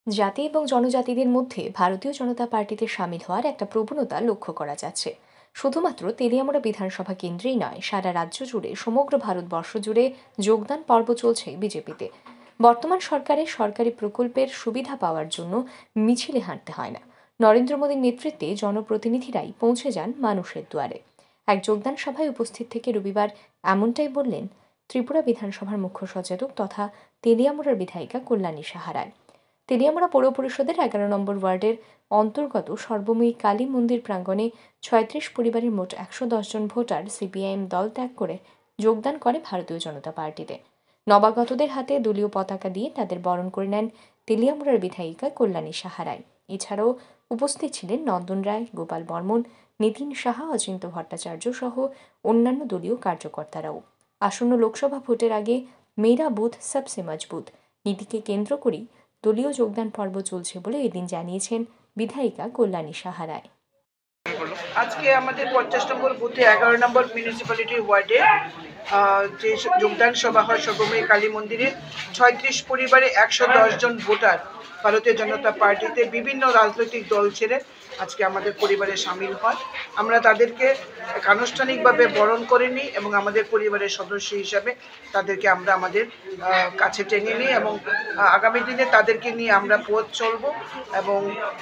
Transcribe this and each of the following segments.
জাতি এবং জনজাতিদের মধ্যে ভারতীয় জনতা পার্টিতে সামিল হওয়ার একটা প্রবণতা লক্ষ্য করা যাচ্ছে। শুধুমাত্র তেলিয়ামুড়া বিধানসভা কেন্দ্রেই নয়, সারা রাজ্য জুড়ে, সমগ্র ভারতবর্ষ জুড়ে যোগদান পর্ব চলছে বিজেপিতে। বর্তমান সরকারের সরকারি প্রকল্পের সুবিধা পাওয়ার জন্য মিছিলে হাঁটতে হয় না। নরেন্দ্র মোদীর নেতৃত্বে জনপ্রতিনিধিরাই পৌঁছে যান মানুষের দুয়ারে। এক যোগদান সভায় উপস্থিত থেকে রবিবার এমনটাই বললেন ত্রিপুরা বিধানসভার মুখ্য সচেতক তথা তেলিয়ামুড়ার বিধায়িকা কল্যাণী সাহা রায়। তেলিয়ামুড়া পৌর পরিষদের 11 নম্বর ওয়ার্ডের অন্তর্গত সর্বময়ী কালী মন্দির প্রাঙ্গণে 36 পরিবারের মোট 110 জন ভোটার সিপিআইএম দল ত্যাগ করে যোগদান করে ভারতীয় জনতা পার্টিতে। নবাগতদের হাতে দলীয় পতাকা দিয়ে তাদের বরণ করে নেন তেলিয়ামুড়ার বিধায়িকা কল্যাণী সাহা রায়। এছাড়াও উপস্থিত ছিলেন নন্দন রায়, গোপাল বর্মন, নিতিন সাহা, অচিন্ত ভট্টাচার্য সহ অন্যান্য দলীয় কার্যকর্তারাও। আসন্ন লোকসভা ভোটের আগে মেরা বুথ সবসে মজবুত নীতিকে কেন্দ্র করেই দলীয় যোগদান পর্ব চলছে বলে এদিন জানিয়েছেন বিধায়িকা কল্যাণী সাহা রায়। আজকে আমাদের 50 নম্বর বুথে 11 নম্বর মিউনিসিপ্যালিটি ওয়ার্ডে যে যোগদান সভা হয় সর্বময়ী কালী মন্দিরে 36 পরিবারে 110 জন ভোটার ভারতীয় জনতা পার্টিতে বিভিন্ন রাজনৈতিক দল ছেড়ে আজকে আমাদের পরিবারে সামিল হয়। আমরা তাদেরকে আনুষ্ঠানিকভাবে বরণ করে নিই এবং আমাদের পরিবারের সদস্য হিসাবে তাদেরকে আমরা আমাদের কাছে টেনে নিই এবং আগামী দিনে তাদেরকে নিয়ে আমরা পথ চলব এবং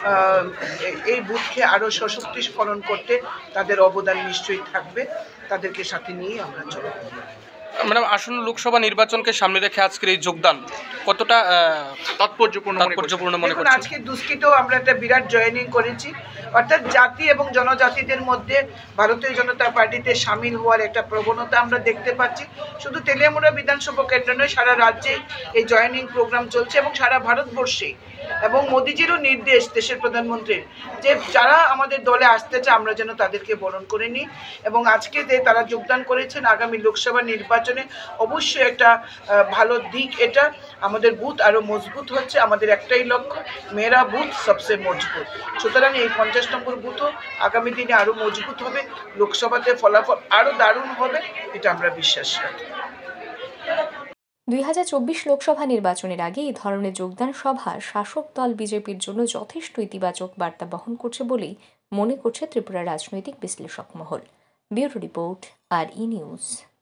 এই বুথকে আরও সশক্তিকরণ করতে তাদের অবদান নিশ্চয়ই থাকবে। তাদেরকে সাথে নিয়ে আমরা চলব। ম্যাডাম, আসন্ন লোকসভা নির্বাচনকে সামনে রেখে আজকের এই যোগদান কতটা তাৎপর্যপূর্ণ মনে করছেন? আজকে দুষ্কৃতেও আমরা একটা বিরাট জয়েনিং করেছি, অর্থাৎ জাতি এবং জনজাতিদের মধ্যে ভারতীয় জনতা পার্টিতে সামিল হওয়ার একটা প্রবণতা আমরা দেখতে পাচ্ছি। শুধু তেলিয়ামুড়া বিধানসভা কেন্দ্র নয়, সারা রাজ্যে এই জয়েনিং প্রোগ্রাম চলছে এবং সারা ভারতবর্ষে। এবং মোদিজিরও নির্দেশ দেশের প্রধানমন্ত্রীর যে যারা আমাদের দলে আসতে চায় আমরা যেন তাদেরকে বরণ করে নিই এবং আজকে যে তারা যোগদান করেছেন আগামী লোকসভা নির্বাচনে অবশ্যই একটা ভালো দিক। এটা আমাদের বুথ আরও মজবুত হচ্ছে। আমাদের একটাই লক্ষ্য, মেরা বুথ সবচেয়ে মজবুত। সুতরাং এই 50 নম্বর বুথও আগামী দিনে আরও মজবুত হবে, লোকসভাতে ফলাফল আরও দারুণ হবে, এটা আমরা বিশ্বাস রাখি। 2024 লোকসভা নির্বাচনের আগে এই ধরনের যোগদান সভা শাসক দল বিজেপির জন্য যথেষ্ট ইতিবাচক বার্তা বহন করছে বলেই মনে করছে ত্রিপুরা রাজনৈতিক বিশ্লেষক মহল। Bureau report, RE news.